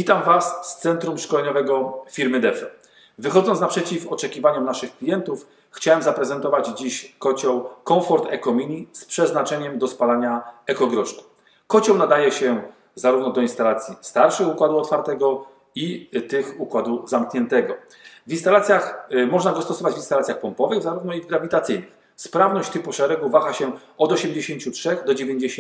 Witam Was z Centrum Szkoleniowego firmy Defro. Wychodząc naprzeciw oczekiwaniom naszych klientów, chciałem zaprezentować dziś kocioł Comfort Eco Mini z przeznaczeniem do spalania ekogroszku. Kocioł nadaje się zarówno do instalacji starszych układu otwartego i tych układu zamkniętego. W instalacjach, można go stosować w instalacjach pompowych, zarówno i w grawitacyjnych. Sprawność typu szeregu waha się od 83 do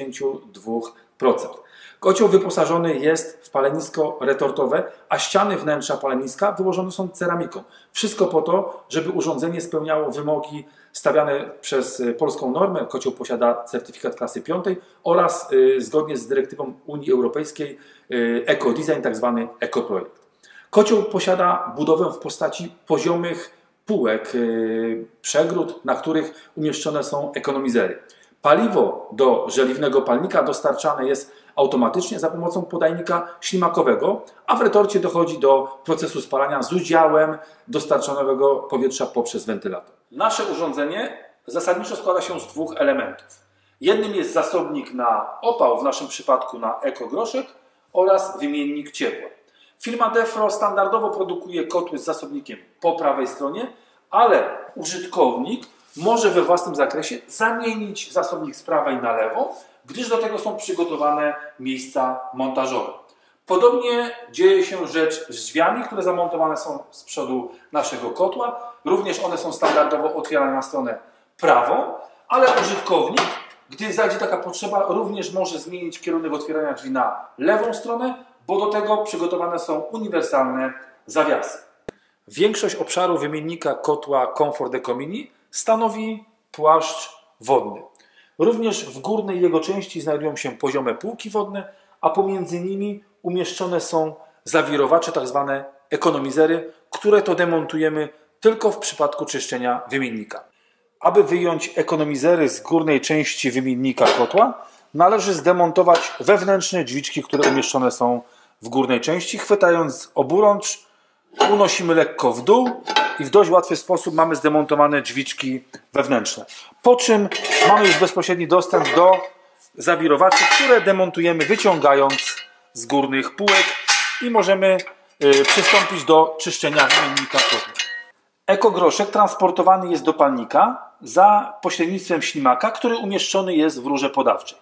92%. Kocioł wyposażony jest w palenisko retortowe, a ściany wnętrza paleniska wyłożone są ceramiką. Wszystko po to, żeby urządzenie spełniało wymogi stawiane przez polską normę. Kocioł posiada certyfikat klasy 5 oraz zgodnie z dyrektywą Unii Europejskiej Eco-Design, tzw. Eco-Projekt. Kocioł posiada budowę w postaci poziomych półek, przegród, na których umieszczone są ekonomizery. Paliwo do żeliwnego palnika dostarczane jest automatycznie za pomocą podajnika ślimakowego, a w retorcie dochodzi do procesu spalania z udziałem dostarczonego powietrza poprzez wentylator. Nasze urządzenie zasadniczo składa się z dwóch elementów. Jednym jest zasobnik na opał, w naszym przypadku na ekogroszek, oraz wymiennik ciepła. Firma Defro standardowo produkuje kotły z zasobnikiem po prawej stronie, ale użytkownik może we własnym zakresie zamienić zasobnik z prawej na lewą, gdyż do tego są przygotowane miejsca montażowe. Podobnie dzieje się rzecz z drzwiami, które zamontowane są z przodu naszego kotła. Również one są standardowo otwierane na stronę prawą, ale użytkownik, gdy zajdzie taka potrzeba, również może zmienić kierunek otwierania drzwi na lewą stronę, bo do tego przygotowane są uniwersalne zawiasy. Większość obszaru wymiennika kotła Comfort Eco Mini stanowi płaszcz wodny. Również w górnej jego części znajdują się poziome półki wodne, a pomiędzy nimi umieszczone są zawirowacze, tzw. ekonomizery, które to demontujemy tylko w przypadku czyszczenia wymiennika. Aby wyjąć ekonomizery z górnej części wymiennika kotła, należy zdemontować wewnętrzne drzwiczki, które umieszczone są w górnej części. Chwytając oburącz, unosimy lekko w dół i w dość łatwy sposób mamy zdemontowane drzwiczki wewnętrzne. Po czym mamy już bezpośredni dostęp do zawirowaczy, które demontujemy wyciągając z górnych półek i możemy przystąpić do czyszczenia wymiennika kotła. Ekogroszek transportowany jest do palnika za pośrednictwem ślimaka, który umieszczony jest w rurze podawczej.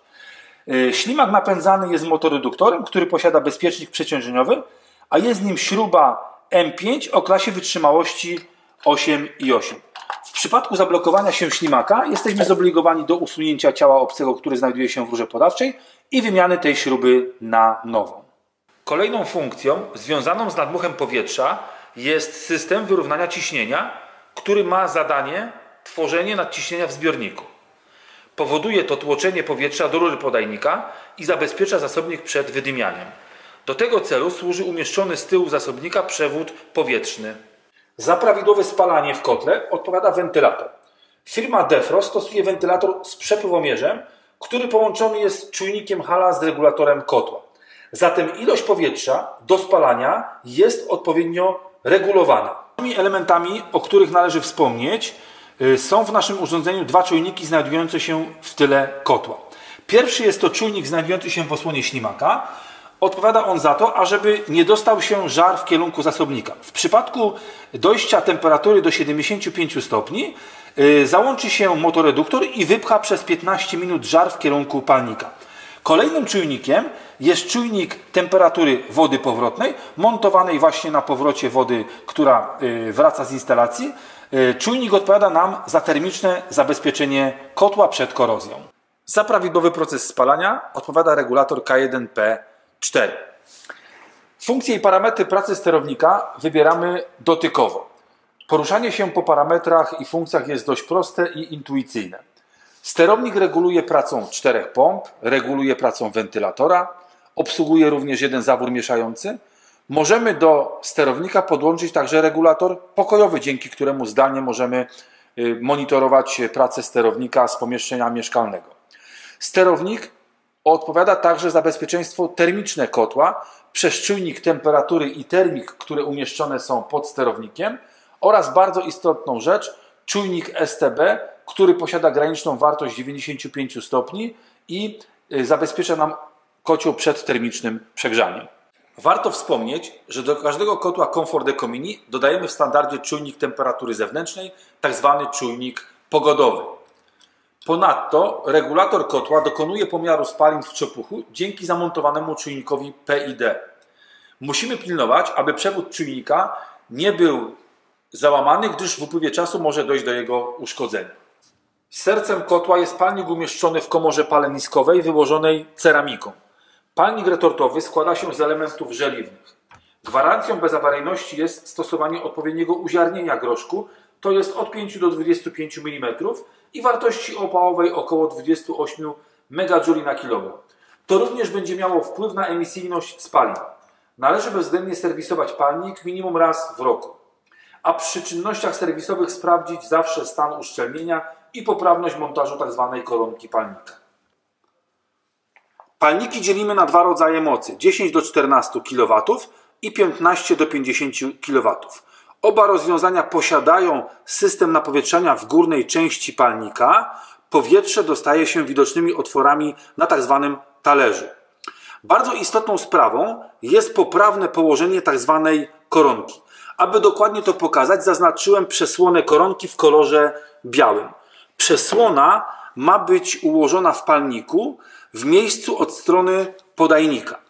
Ślimak napędzany jest motoreduktorem, który posiada bezpiecznik przeciążeniowy, a jest nim śruba M5 o klasie wytrzymałości 8,8. W przypadku zablokowania się ślimaka jesteśmy zobligowani do usunięcia ciała obcego, który znajduje się w rurze podawczej, i wymiany tej śruby na nową. Kolejną funkcją związaną z nadmuchem powietrza jest system wyrównania ciśnienia, który ma zadanie tworzenie nadciśnienia w zbiorniku. Powoduje to tłoczenie powietrza do rury podajnika i zabezpiecza zasobnik przed wydymianiem. Do tego celu służy umieszczony z tyłu zasobnika przewód powietrzny. Za prawidłowe spalanie w kotle odpowiada wentylator. Firma Defro stosuje wentylator z przepływomierzem, który połączony jest z czujnikiem Halla z regulatorem kotła. Zatem ilość powietrza do spalania jest odpowiednio regulowana. Tymi elementami, o których należy wspomnieć, są w naszym urządzeniu dwa czujniki znajdujące się w tyle kotła. Pierwszy jest to czujnik znajdujący się w osłonie ślimaka. Odpowiada on za to, ażeby nie dostał się żar w kierunku zasobnika. W przypadku dojścia temperatury do 75 stopni załączy się motoreduktor i wypcha przez 15 minut żar w kierunku palnika. Kolejnym czujnikiem jest czujnik temperatury wody powrotnej, montowanej właśnie na powrocie wody, która wraca z instalacji. Czujnik odpowiada nam za termiczne zabezpieczenie kotła przed korozją. Za prawidłowy proces spalania odpowiada regulator K1P4. Funkcje i parametry pracy sterownika wybieramy dotykowo. Poruszanie się po parametrach i funkcjach jest dość proste i intuicyjne. Sterownik reguluje pracą 4 pomp, reguluje pracą wentylatora, obsługuje również jeden zawór mieszający. Możemy do sterownika podłączyć także regulator pokojowy, dzięki któremu zdalnie możemy monitorować pracę sterownika z pomieszczenia mieszkalnego. Sterownik odpowiada także za bezpieczeństwo termiczne kotła przez czujnik temperatury i termik, które umieszczone są pod sterownikiem, oraz bardzo istotną rzecz, czujnik STB, który posiada graniczną wartość 95 stopni i zabezpiecza nam kocioł przed termicznym przegrzaniem. Warto wspomnieć, że do każdego kotła Comfort Ecomini dodajemy w standardzie czujnik temperatury zewnętrznej, tzw. czujnik pogodowy. Ponadto regulator kotła dokonuje pomiaru spalin w czopuchu dzięki zamontowanemu czujnikowi PID. Musimy pilnować, aby przewód czujnika nie był załamany, gdyż w upływie czasu może dojść do jego uszkodzenia. Sercem kotła jest palnik umieszczony w komorze paleniskowej wyłożonej ceramiką. Palnik retortowy składa się z elementów żeliwnych. Gwarancją bezawaryjności jest stosowanie odpowiedniego uziarnienia groszku, to jest od 5 do 25 mm i wartości opałowej około 28 MJ na kg. To również będzie miało wpływ na emisyjność spalin. Należy bezwzględnie serwisować palnik minimum raz w roku, a przy czynnościach serwisowych sprawdzić zawsze stan uszczelnienia i poprawność montażu tzw. koronki palnika. Palniki dzielimy na dwa rodzaje mocy, 10 do 14 kW i 15 do 50 kW. Oba rozwiązania posiadają system napowietrzania w górnej części palnika. Powietrze dostaje się widocznymi otworami na tzw. talerzu. Bardzo istotną sprawą jest poprawne położenie tzw. koronki. Aby dokładnie to pokazać, zaznaczyłem przesłonę koronki w kolorze białym. Przesłona ma być ułożona w palniku w miejscu od strony podajnika.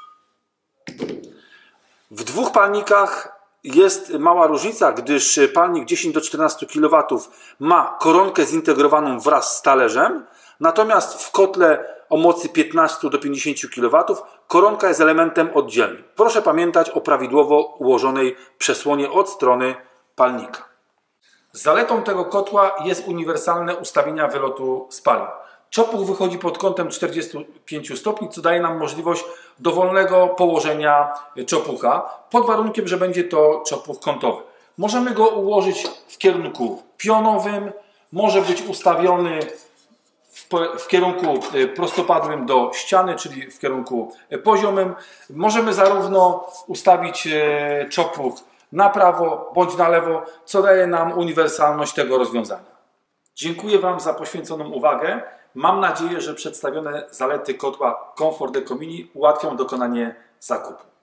W dwóch palnikach jest mała różnica, gdyż palnik 10 do 14 kW ma koronkę zintegrowaną wraz z talerzem, natomiast w kotle o mocy 15 do 50 kW koronka jest elementem oddzielnym. Proszę pamiętać o prawidłowo ułożonej przesłonie od strony palnika. Zaletą tego kotła jest uniwersalne ustawienia wylotu spalin. Czopuch wychodzi pod kątem 45 stopni, co daje nam możliwość dowolnego położenia czopucha, pod warunkiem, że będzie to czopuch kątowy. Możemy go ułożyć w kierunku pionowym, może być ustawiony w kierunku prostopadłym do ściany, czyli w kierunku poziomym. Możemy zarówno ustawić czopuch na prawo bądź na lewo, co daje nam uniwersalność tego rozwiązania. Dziękuję Wam za poświęconą uwagę. Mam nadzieję, że przedstawione zalety kotła Comfort Ecomini ułatwią dokonanie zakupu.